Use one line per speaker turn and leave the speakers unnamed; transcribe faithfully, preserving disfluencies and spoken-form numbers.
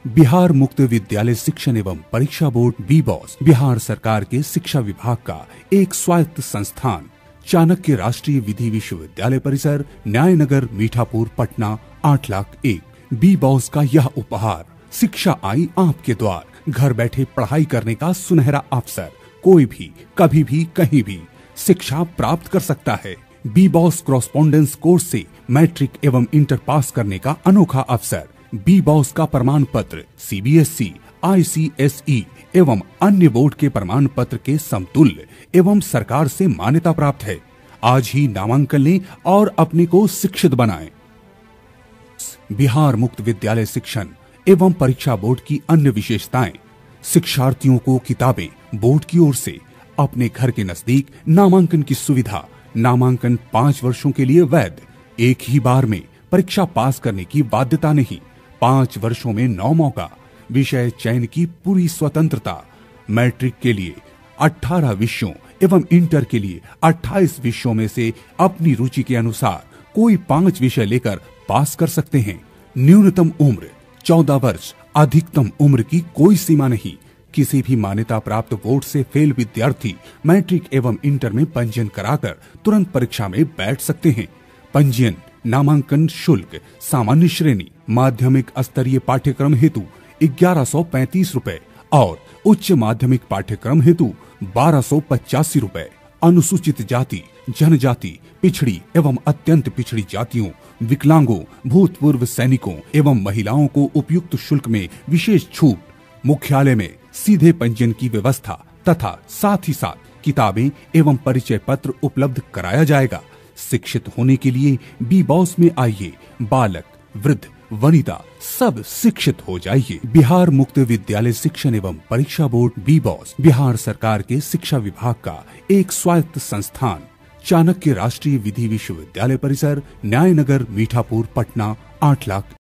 बिहार मुक्त विद्यालय शिक्षण एवं परीक्षा बोर्ड बी बॉस बिहार सरकार के शिक्षा विभाग का एक स्वायत्त संस्थान, चाणक्य राष्ट्रीय विधि विश्वविद्यालय परिसर, न्यायनगर, मीठापुर, पटना आठ लाख एक। बी बॉस का यह उपहार, शिक्षा आई आपके द्वार। घर बैठे पढ़ाई करने का सुनहरा अवसर, कोई भी कभी भी कहीं भी शिक्षा प्राप्त कर सकता है। बी बॉस कॉरेस्पॉन्डेंस कोर्स से मैट्रिक एवं इंटर पास करने का अनोखा अवसर। बी बॉस का प्रमाण पत्र C B S E, I C S E एवं अन्य बोर्ड के प्रमाण पत्र के समतुल्य एवं सरकार से मान्यता प्राप्त है। आज ही नामांकन लें और अपने को शिक्षित बनाएं। बिहार मुक्त विद्यालय शिक्षण एवं परीक्षा बोर्ड की अन्य विशेषताएं। शिक्षार्थियों को किताबें बोर्ड की ओर से, अपने घर के नजदीक नामांकन की सुविधा, नामांकन पाँच वर्षों के लिए वैध, एक ही बार में परीक्षा पास करने की बाध्यता नहीं, पाँच वर्षों में नौ मौका, विषय चयन की पूरी स्वतंत्रता, मैट्रिक के लिए अठारह विषयों एवं इंटर के लिए अट्ठाईस विषयों में से अपनी रुचि के अनुसार कोई पांच विषय लेकर पास कर सकते हैं। न्यूनतम उम्र चौदह वर्ष, अधिकतम उम्र की कोई सीमा नहीं। किसी भी मान्यता प्राप्त बोर्ड से फेल विद्यार्थी मैट्रिक एवं इंटर में पंजीयन कराकर तुरंत परीक्षा में बैठ सकते हैं। पंजीयन, नामांकन शुल्क सामान्य श्रेणी माध्यमिक स्तरीय पाठ्यक्रम हेतु ग्यारह सौ पैंतीस रूपए और उच्च माध्यमिक पाठ्यक्रम हेतु बारह सौ पचासी रूपए। अनुसूचित जाति, जनजाति, पिछड़ी एवं अत्यंत पिछड़ी जातियों, विकलांगों, भूतपूर्व सैनिकों एवं महिलाओं को उपयुक्त शुल्क में विशेष छूट। मुख्यालय में सीधे पंजीयन की व्यवस्था तथा साथ ही साथ किताबें एवं परिचय पत्र उपलब्ध कराया जाएगा। शिक्षित होने के लिए बी बॉस में आइए, बालक, वृद्ध, वनिता सब शिक्षित हो जाइए। बिहार मुक्त विद्यालय शिक्षण एवं परीक्षा बोर्ड बी बॉस बिहार सरकार के शिक्षा विभाग का एक स्वायत्त संस्थान, चाणक्य राष्ट्रीय विधि विश्वविद्यालय परिसर, न्यायनगर, मीठापुर, पटना आठ लाख